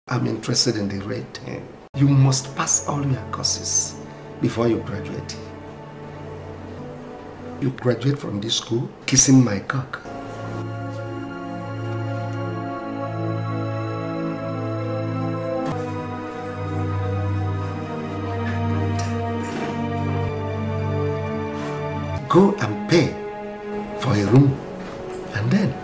I'm interested in the rate 10. You must pass all your courses before you graduate. You graduate from this school kissing my cock. Go and pay for a room and then